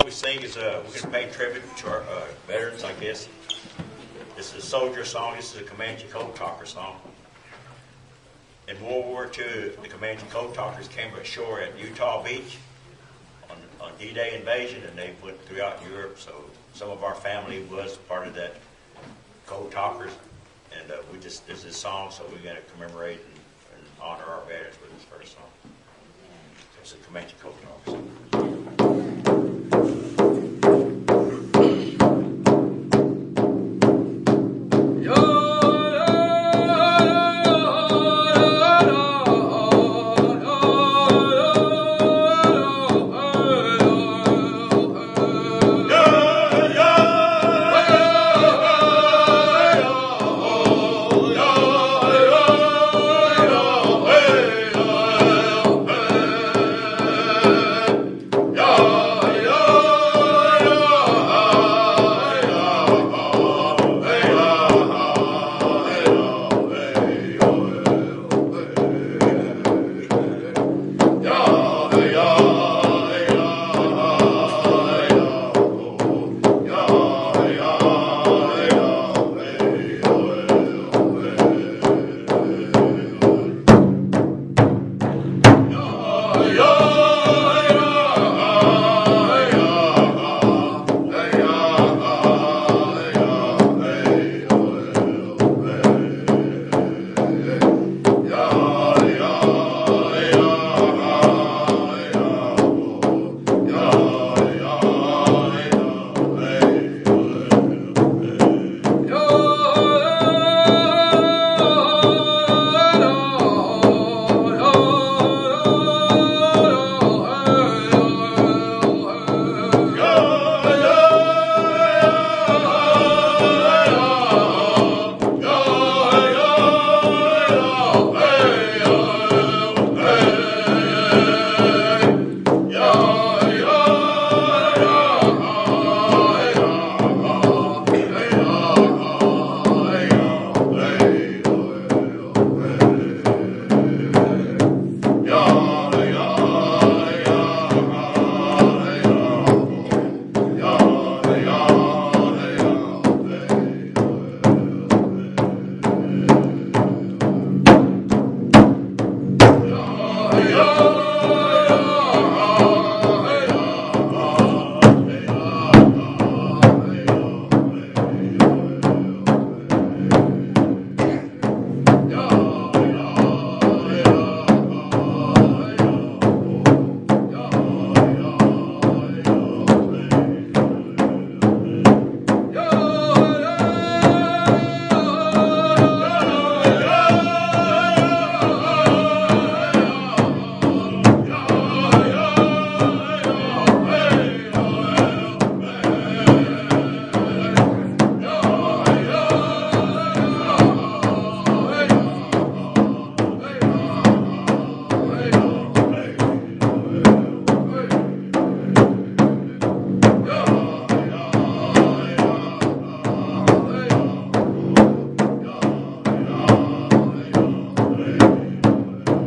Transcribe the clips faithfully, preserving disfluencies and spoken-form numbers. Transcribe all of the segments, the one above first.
we sing is uh, we're going to pay tribute to our uh, veterans, I guess. This is a soldier song. This is a Comanche Code Talker song. In World War Two, the Comanche Code Talkers came ashore at Utah Beach on, on D-Day invasion, and they went throughout Europe. So some of our family was part of that Code Talkers, and uh, we just there's this song, so we're going to commemorate and, and honor our veterans with this first song. So it's a Comanche Code Talkers.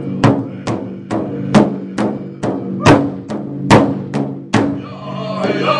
Yeah.